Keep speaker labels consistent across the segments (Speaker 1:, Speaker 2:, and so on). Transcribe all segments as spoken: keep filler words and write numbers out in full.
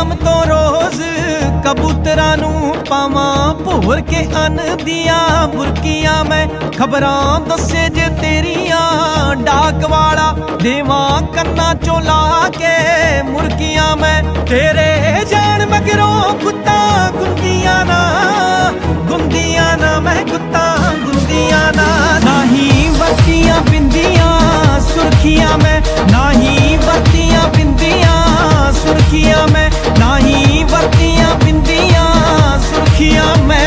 Speaker 1: शाम तो रोज कबूतरां नूं पावां भोर के अन्न दियां बुरकियां मैं खबरां दस्से जे तेरियां डाक वाला देवां कन्ना चों ला के मुर्गियां मैं तेरे जान मगरों गुत्ता गुंदियां ना गुंदियां ना मैं गुत्ता गुंदियां ना नाही वरतियां बिंदियां सुर्खियां मैं नाही वरतियां बिंदियां सुर्खियां मैं नाही वरतियां बिंदियां सुर्खियां मैं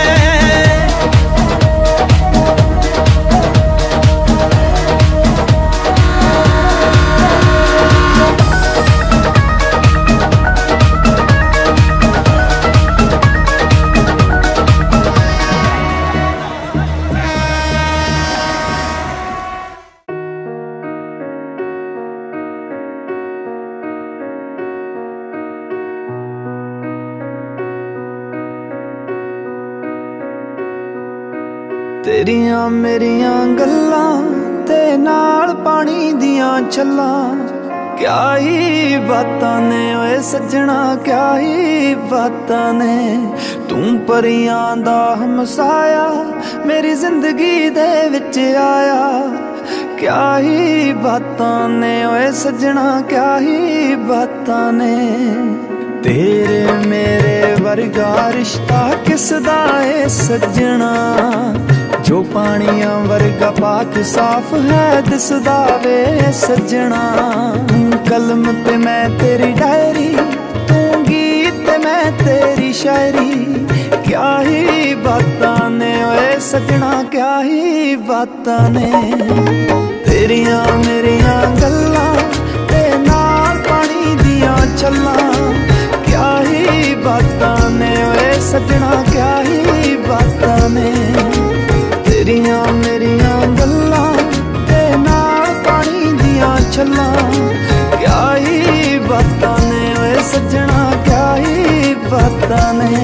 Speaker 2: तेरिया मेरिया गल्लां ते नाल पानी दियां छल्लां क्या ही बातां ने ओए सज्जणा क्या ही बातां ने तू परियां दा हमसाया मेरी जिंदगी दे विच आया क्या ही बातां ने ओए सज्जणा क्या ही बातां ने तेरे मेरे वर्गा रिश्ता किसदा है सज्जणा जो पानिया वर्गा पाक साफ है दिसदा वे सज्जणा तू कलम ते मैं तेरी डायरी तू गीत ते मैं तेरी शायरी क्या ही बातां ने ओए सज्जणा क्या ही बातां ने तेरिया मेरिया गल्लां ते नाल पानी दियां छल्लां क्या ही बातां ने ओए सज्जणा क्या ही बातां ने तेरिया मेरिया गल्लां ते नाल पानी दियां छल्लां क्या ही बातां ने ओए सज्जणा क्या ही बातां ने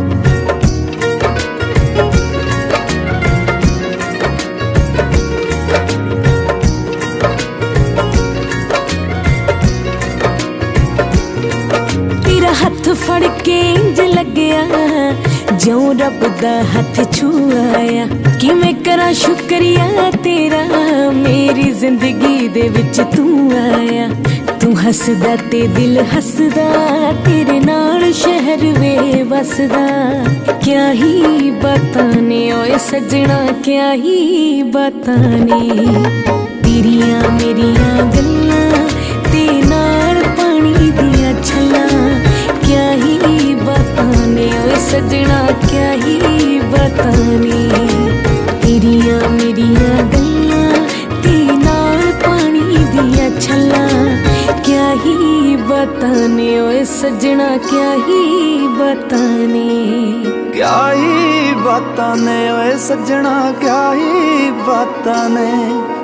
Speaker 3: हथ फड़ के इंज लग्या ज्यों रब दा हथ छुआया कि मैं करा शुक्रिया तेरा मेरी जिंदगी दे विच तू आया तू हसदा ते दिल हसदा तेरे नाल शहर वे वसदा क्या ही बातां ने ओए सज्जणा क्या ही बातां ने तेरिया मेरिया गल्लां ते नाल पानी दियां छल्लां क्या ही बातां ने ओए सज्जणा क्या ही बातां ने तेरिया मेरिया गल्लां ते नाल पानी दियां छल्लां क्या ही बातां ने ओए सज्जणा क्या ही बातां ने
Speaker 2: क्या ही बातां ने ओए सज्जणा क्या ही बातां ने।